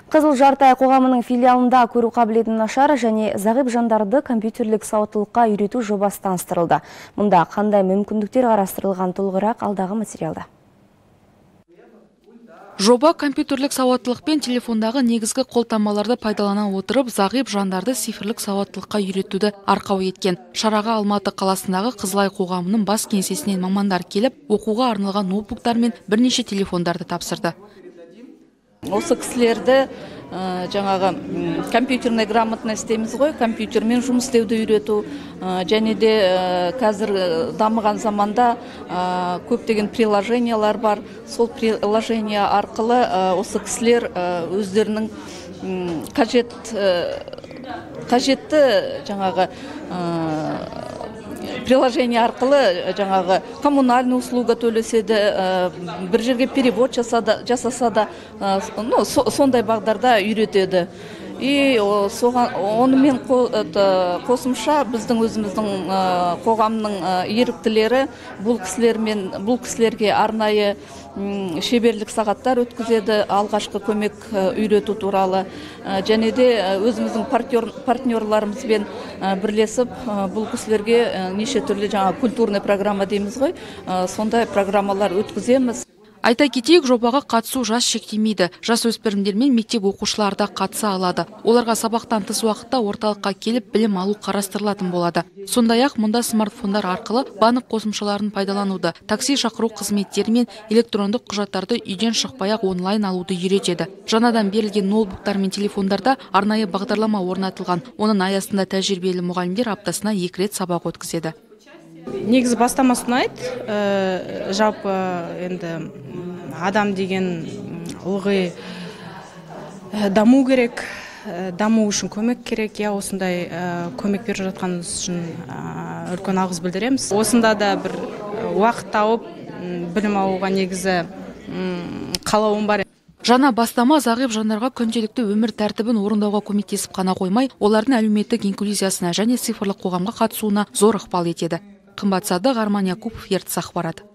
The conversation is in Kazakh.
Қызыл Жартай қоғамының филиалында көру қабілеті нашар және зағип жандарды компьютерлік сауаттылыққа үйрету жобасы таныстырылды. Мұнда қандай мүмкіндіктер қарастырылған толығырақ алдағы материалда. Жоба компьютерлік сауаттылық пен телефондағы негізгі қолтаңбаларды пайдалана отырып, зағип жандарды цифрлік сауаттылыққа үйретуді арқау еткен. Шараға Алматы қаласындағы Қызылай қоғамының бас кеңсесінен мамандар келіп, оқуға арналған ноутбуктар мен бірнеше телефондарды тапсырды. Осы кісілерді жаңағы компьютерная грамотность дейміз ғой, компьютермен жұмыс істеуді үйрету, және де қазір дамыған заманда көптеген приложениялар бар. Сол приложения арқылы осы кісілер өздерінің қажетті жаңағы приложение арқылы жаңағы коммунальный услуга төлеседі, бір жерге перевод жасаса да, сондай бағдарда үйретеді. И онымен қосымша біздің өзіміздің қоғамның еріктілері бұл кісілерге арнайы шеберлік сағаттар өткізеді, алғашқы көмек үйрету туралы, және де өзіміздің партнерларымызбен бірлесіп бұл кісілерге неше түрлі жаңа культурный программа дейміз ғой, сондай программалар өткіземіз. Айта кетейік, жобаға қатысу жас шектемейді. Жас өспірімдер мен мектеп оқушылары да қатыса алады. Оларға сабақтан тыс уақытта орталыққа келіп білім алу қарастырылатын болады. Сондай-ақ мұнда смартфондар арқылы банк қосымшаларын пайдалануды, такси шақыру қызметтері мен электрондық құжаттарды үйден шықпай-ақ онлайн алуды үйретеді. Жаңадан берілген ноутбуктар мен телефондарда арнайы бағдарлама орнатылған. Оның аясында тәжірибелі мұғалімдер аптасына 2 рет сабақ өткізеді. Негізі бастамасы ұнайды. Жалпы енді адам деген ылғи даму керек, даму үшін көмек керек. Осындай көмек беріп жатқанымыз үшін үлкен алғыс білдіреміз. Осында да бір уақыт тауып білім алуға негізі қалауым бар. Жаңа бастама зағип жандарға күнделікті өмір тәртібін орындауға көмектесіп қана қоймай, олардың әлеуметтік инклюзиясына және цифрлық қоғамға қатысуына зор ықпал етеді. Қымбат Садық, Арман Якупов, ертіс ақпарат.